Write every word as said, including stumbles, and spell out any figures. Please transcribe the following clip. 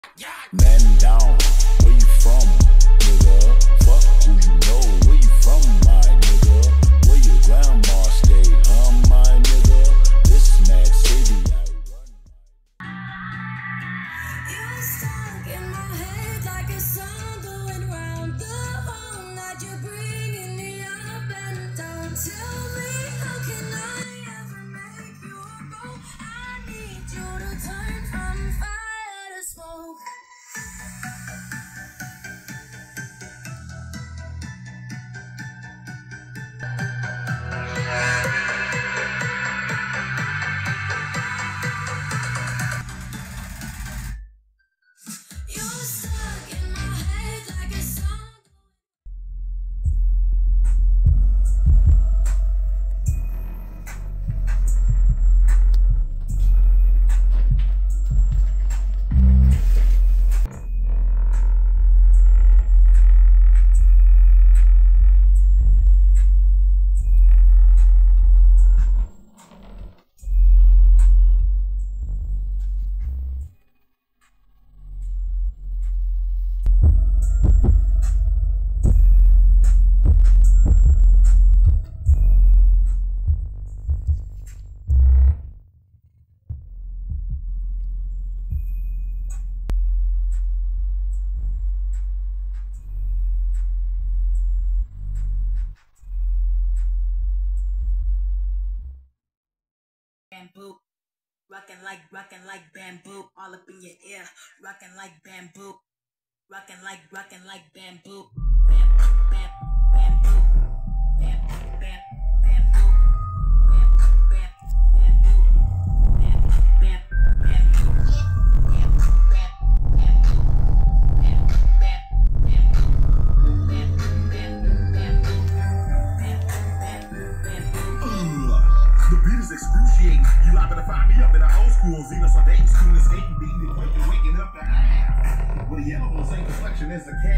Man down, where you from, nigga? Fuck who you know, where you from, my nigga? Where your grandma stay, huh, my nigga? This mad city I run. You're stuck in my head like a song going round the home that you're bringing me up and down. Tell me, how can I ever make you go? I need you to turn from fire to smoke. Bamboo, rockin' like, rockin' like bamboo, all up in your ear, rockin' like bamboo, rockin' like, rockin' like bamboo, bam, bam, bamboo, bam, bam, bamboo, bam, bam, bamboo, bam, bam, bamboo, bam, bam, bamboo, bam, bam, bamboo, bam, bam, bamboo, bam, bam, bamboo. The beat is excruciating. You liable to find me up in the old school Venus on dating, students hating, beating, and waking, waking up the ass. Well, the yellow one, same complexion as the cat.